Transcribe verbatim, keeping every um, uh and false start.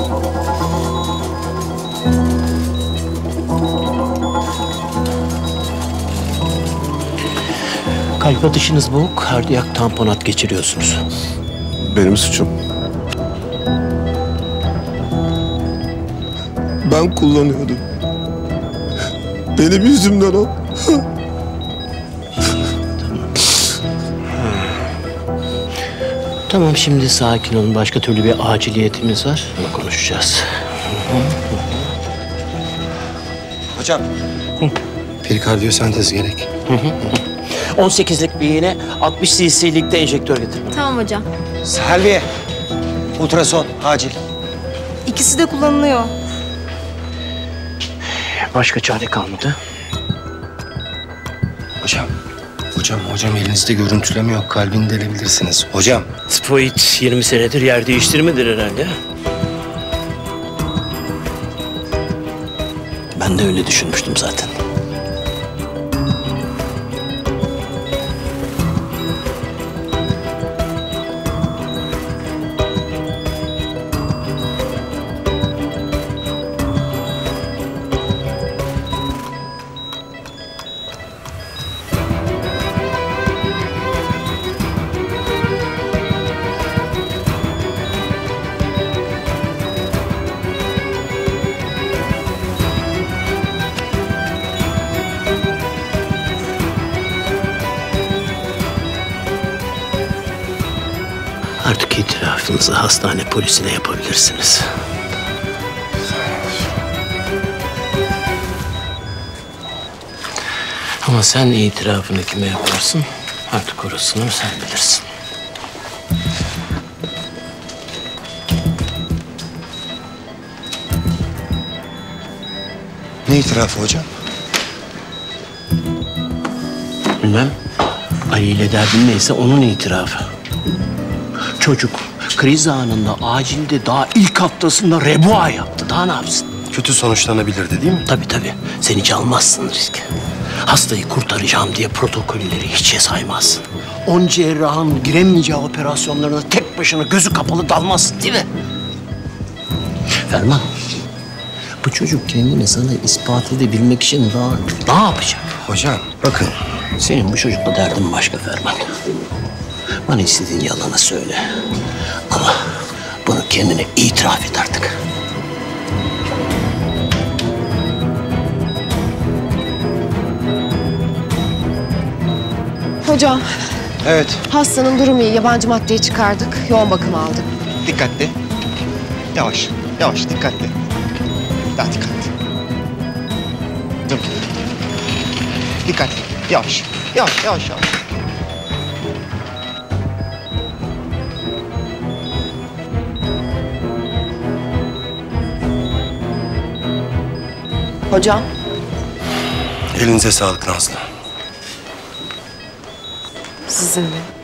Kalp atışınız boğuk, kardiyak tamponat geçiriyorsunuz. Benim suçum. Ben kullanıyordum. Benim yüzümden o. Tamam, şimdi sakin olun. Başka türlü bir aciliyetimiz var. Bunu konuşacağız. Hocam. Perikardiyosentez gerek. on sekizlik bir iğne, altmış cc'lik de enjektör getir. Tamam hocam. Selviye. Ultrason acil. İkisi de kullanılıyor. Başka çare kalmadı. Hocam. Hocam, hocam elinizde görüntüleme yok. Kalbini delebilirsiniz. Hocam. Spoid yirmi senedir yer değiştirmedir herhalde. Ben de öyle düşünmüştüm zaten. Artık itirafınızı hastane polisine yapabilirsiniz. Ama sen itirafını kime yaparsın? Artık orasını sen bilirsin. Ne itirafı hocam? Bilmem. Ali ile derdin neyse onun itirafı. Çocuk kriz anında acilde daha ilk haftasında rebua yaptı. Daha ne yapsın? Kötü sonuçlanabilirdi değil mi? Tabii tabii. Sen hiç almazsın risk. Hastayı kurtaracağım diye protokolleri hiçe saymazsın. On cerrahın giremeyeceği operasyonlarına tek başına gözü kapalı dalmazsın değil mi? Ferman, bu çocuk kendini sana ispat edebilmek için daha ne yapacak? Hocam bakın. Senin bu çocukla derdin başka Ferman. Bana istediğin yalanı söyle. Ama bunu kendine itiraf et artık. Hocam, Evet. hastanın durumu iyi. Yabancı maddeyi çıkardık. Yoğun bakım aldık. Dikkatli. Yavaş, yavaş, dikkatli. Daha dikkatli. Dur. Dikkatli, yavaş, yavaş, yavaş, yavaş. Hocam, Elinize sağlık Nazlı. sizin de.